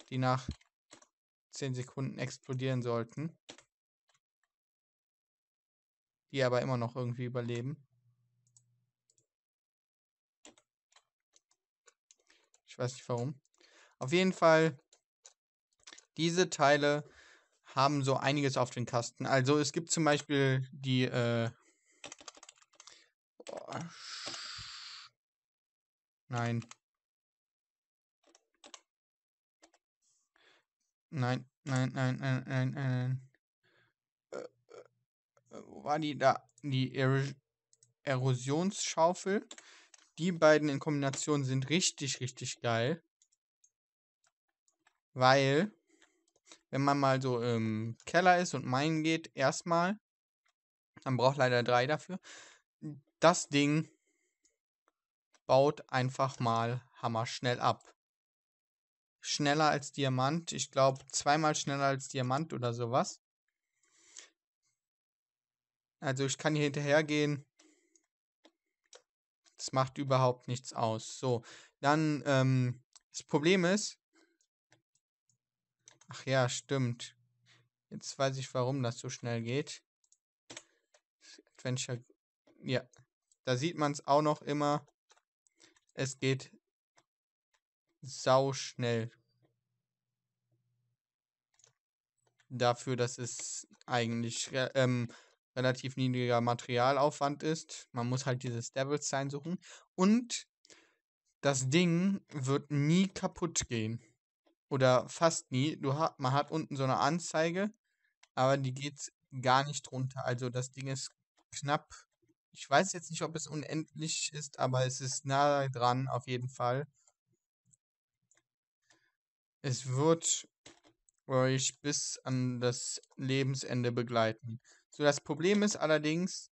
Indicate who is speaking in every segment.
Speaker 1: die nach 10 Sekunden explodieren sollten. Die aber immer noch irgendwie überleben. Ich weiß nicht warum. Auf jeden Fall, diese Teile haben so einiges auf den Kasten. Also es gibt zum Beispiel die, nein. Nein, nein, nein, nein, nein, nein. Wo war die da? Die Erosionsschaufel. Die beiden in Kombination sind richtig, richtig geil. Weil, wenn man mal so im Keller ist und meinen geht, erstmal, man braucht leider 3 dafür. Das Ding baut einfach mal hammerschnell ab. Schneller als Diamant. Ich glaube, 2-mal schneller als Diamant oder sowas. Also ich kann hier hinterhergehen. Das macht überhaupt nichts aus. So, dann, das Problem ist. Ach ja, stimmt. Jetzt weiß ich, warum das so schnell geht. Adventure. Ja, da sieht man es auch noch immer. Es geht sau schnell. Dafür, dass es eigentlich relativ niedriger Materialaufwand ist. Man muss halt dieses Devil's Sign suchen. Und das Ding wird nie kaputt gehen. Oder fast nie. Man hat unten so eine Anzeige, aber die geht gar nicht runter. Also das Ding ist knapp. Ich weiß jetzt nicht, ob es unendlich ist, aber es ist nahe dran, auf jeden Fall. Es wird euch bis an das Lebensende begleiten. So, das Problem ist allerdings,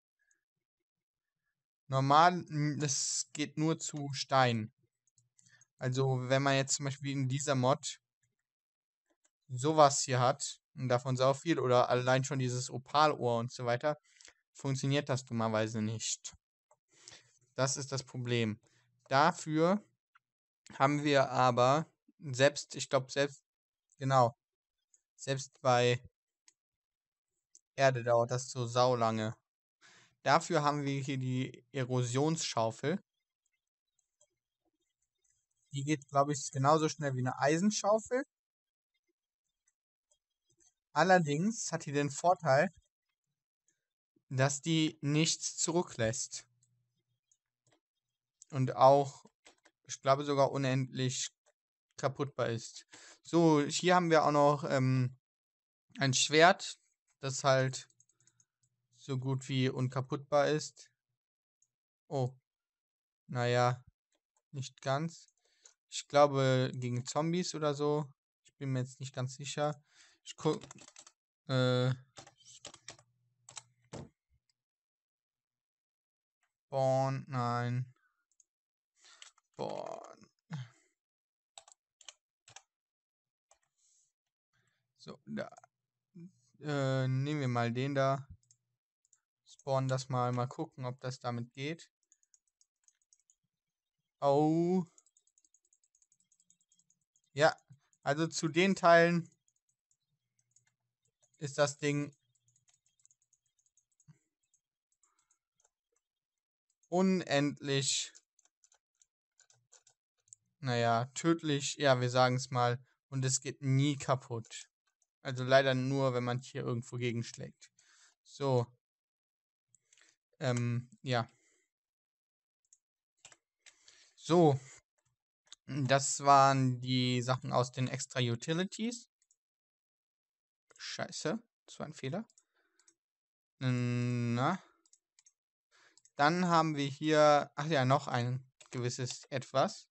Speaker 1: normal, das geht nur zu Stein. Also, wenn man jetzt zum Beispiel in dieser Mod sowas hier hat, und davon sau viel, oder allein schon dieses Opalohr und so weiter, funktioniert das dummerweise nicht. Das ist das Problem. Dafür haben wir aber ich glaube, genau, selbst bei Erde dauert das so saulange. Dafür haben wir hier die Erosionsschaufel. Die geht, glaube ich, genauso schnell wie eine Eisenschaufel. Allerdings hat die den Vorteil, dass die nichts zurücklässt. Und auch, ich glaube, sogar unendlich kaputtbar ist. So, hier haben wir auch noch ein Schwert, das halt so gut wie unkaputtbar ist. Oh, naja, nicht ganz. Ich glaube, gegen Zombies oder so. Ich bin mir jetzt nicht ganz sicher. Ich guck. Äh. Spawn, nein. Spawn. So, da. Nehmen wir mal den da. Spawn das mal gucken, ob das damit geht. Oh. Ja, also zu den Teilen ist das Ding unendlich, naja, tödlich, ja, wir sagen es mal, und es geht nie kaputt. Also leider nur, wenn man hier irgendwo gegenschlägt. So, ja. So, das waren die Sachen aus den Extra Utilities. Scheiße, das war ein Fehler. Na. Dann haben wir hier, ach ja, noch ein gewisses Etwas.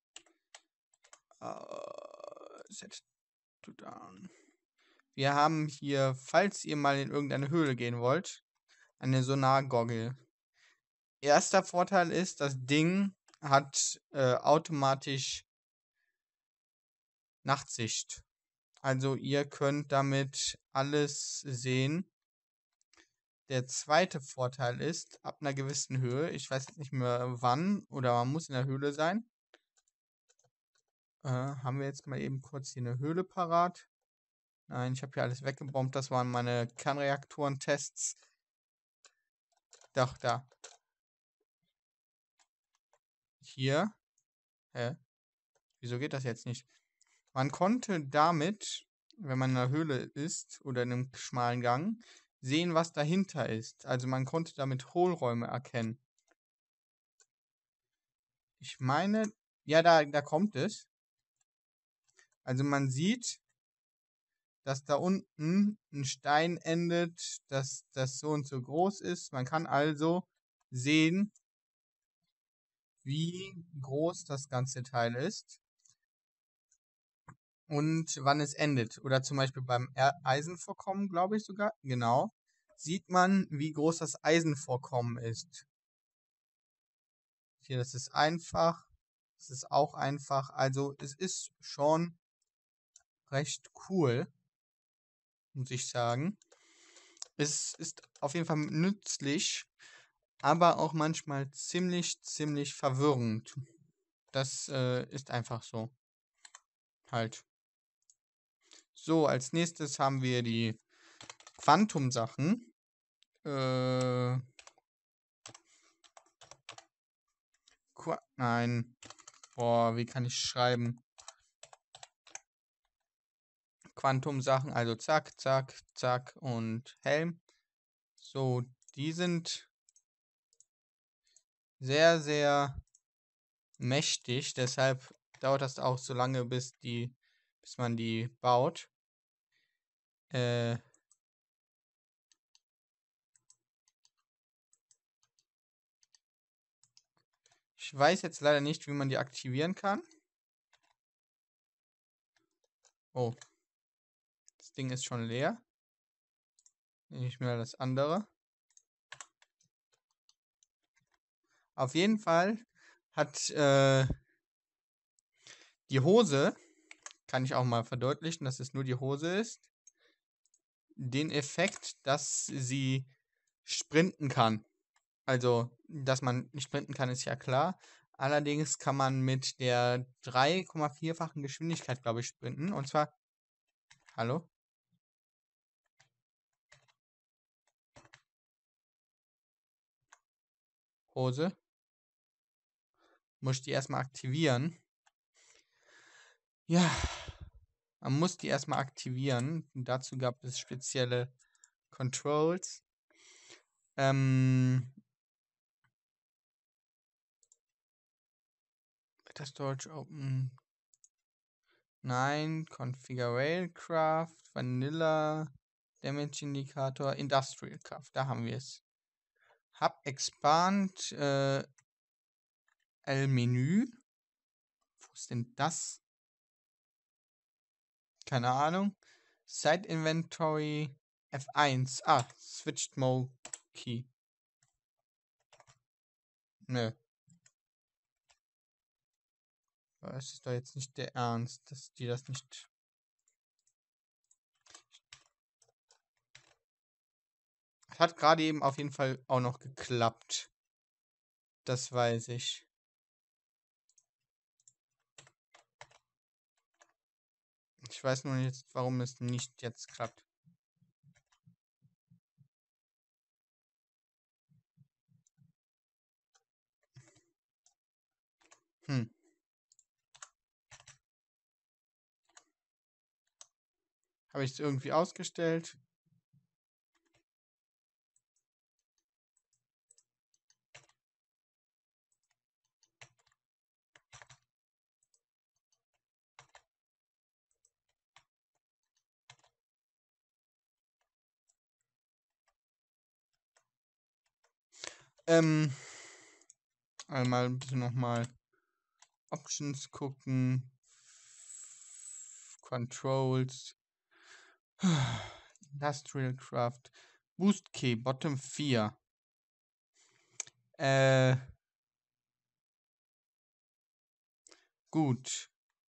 Speaker 1: Set to down. Wir haben hier, falls ihr mal in irgendeine Höhle gehen wollt, eine Sonar-Goggle. Erster Vorteil ist, das Ding hat automatisch Nachtsicht. Also ihr könnt damit alles sehen. Der zweite Vorteil ist, ab einer gewissen Höhe, ich weiß jetzt nicht mehr wann, oder man muss in der Höhle sein, Haben wir jetzt mal eben kurz hier eine Höhle parat? Nein, ich habe hier alles weggebombt. Das waren meine Kernreaktoren-Tests. Doch, da. Hier. Hä? Wieso geht das jetzt nicht? Man konnte damit, wenn man in einer Höhle ist oder in einem schmalen Gang, sehen, was dahinter ist. Also man konnte damit Hohlräume erkennen. Ich meine, ja, da kommt es. Also man sieht, dass da unten ein Stein endet, dass das so und so groß ist. Man kann also sehen, wie groß das ganze Teil ist und wann es endet. Oder zum Beispiel beim Eisenvorkommen, glaube ich sogar, genau, sieht man, wie groß das Eisenvorkommen ist. Hier, das ist einfach. Das ist auch einfach. Also es ist schon recht cool, muss ich sagen. Es ist auf jeden Fall nützlich, aber auch manchmal ziemlich verwirrend. Das ist einfach so. Halt. So, als nächstes haben wir die Quantum-Sachen. Nein. Boah, wie kann ich schreiben? Quantum-Sachen, also zack, zack, zack und Helm. So, die sind sehr mächtig, deshalb dauert das auch so lange, bis man die baut. Äh, Ich weiß jetzt leider nicht, wie man die aktivieren kann. Oh, das Ding ist schon leer. Nehme ich mir das andere. Auf jeden Fall hat die Hose, kann ich auch mal verdeutlichen, dass es nur die Hose ist, den Effekt, dass sie sprinten kann. Also, dass man nicht sprinten kann, ist ja klar. Allerdings kann man mit der 3,4-fachen Geschwindigkeit, glaube ich, sprinten. Und zwar, hallo? Hose. Muss ich die erstmal aktivieren? Ja, man muss die erstmal aktivieren. Und dazu gab es spezielle Controls. Data Storage Open. Nein, Configure Railcraft, Vanilla, Damage Indicator, Industrial Craft. Da haben wir es. Hub Expand, L-Menü. Wo ist denn das? Keine Ahnung. Site Inventory F1. Ah, Switched Mode Key. Nö. Das ist doch jetzt nicht der Ernst, dass die das nicht. Hat gerade eben auf jeden Fall auch noch geklappt. Das weiß ich. Ich weiß nur jetzt, warum es nicht jetzt klappt. Hm. Habe ich es irgendwie ausgestellt? Einmal ein bisschen nochmal Options gucken. Controls. Industrial Craft. Boost Key, Bottom 4. Gut.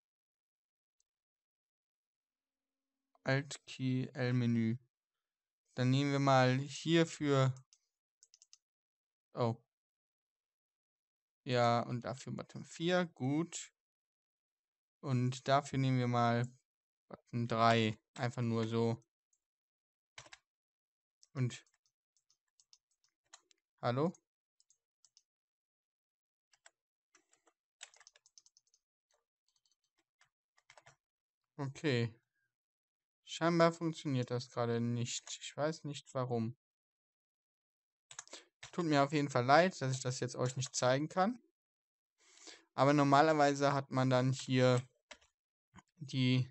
Speaker 1: Alt Key, L-Menü. Dann nehmen wir mal hier für. Oh. Ja, und dafür Bottom 4. Gut. Und dafür nehmen wir mal Button 3. Einfach nur so. Und hallo? Okay. Scheinbar funktioniert das gerade nicht. Ich weiß nicht warum. Tut mir auf jeden Fall leid, dass ich das jetzt euch nicht zeigen kann. Aber normalerweise hat man dann hier die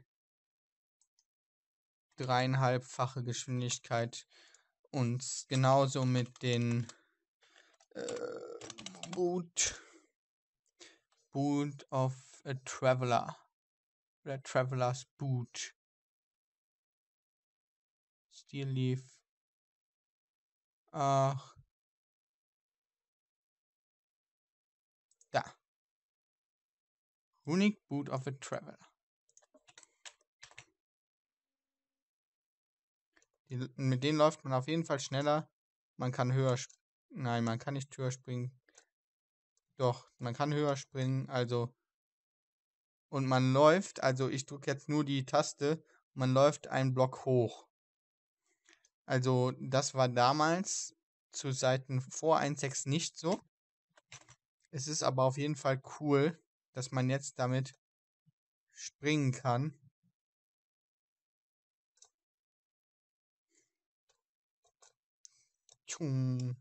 Speaker 1: 3,5-fache Geschwindigkeit und genauso mit den Boot of a Traveler oder Traveler's Boot. Steel Leaf. Ach. Da. Runic Boot of a Traveler. Mit denen läuft man auf jeden Fall schneller. Man kann höher Nein, man kann nicht höher springen. Doch, man kann höher springen, also. Und man läuft, also ich drücke jetzt nur die Taste, man läuft einen Block hoch. Also das war damals zu Zeiten vor 1.6 nicht so. Es ist aber auf jeden Fall cool, dass man jetzt damit springen kann. Tschung.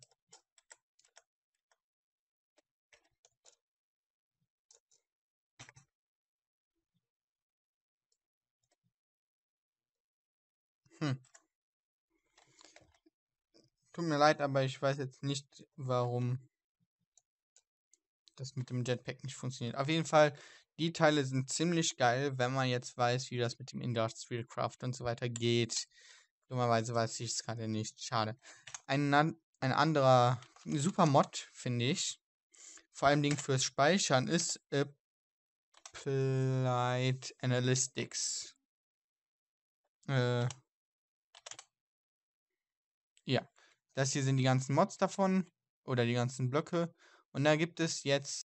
Speaker 1: Tut mir leid, aber ich weiß jetzt nicht, warum das mit dem Jetpack nicht funktioniert. Auf jeden Fall, die Teile sind ziemlich geil, wenn man jetzt weiß, wie das mit dem Industrial Craft und so weiter geht. Dummerweise weiß ich es gerade nicht. Schade. Ein anderer super Mod, finde ich, vor allem fürs Speichern, ist Applied Analytics. Ja, das hier sind die ganzen Mods davon oder die ganzen Blöcke. Und da gibt es jetzt